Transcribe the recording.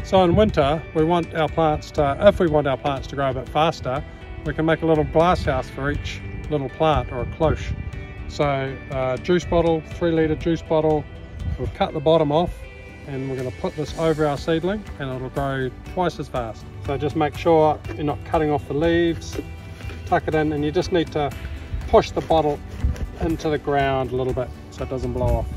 So in winter, we want our plants to, if we want our plants to grow a bit faster, we can make a little glass house for each little plant, or a cloche. So juice bottle, 3 litre juice bottle, we'll cut the bottom off and we're going to put this over our seedling and it'll grow twice as fast. So just make sure you're not cutting off the leaves, tuck it in, and you just need to push the bottle into the ground a little bit so it doesn't blow off.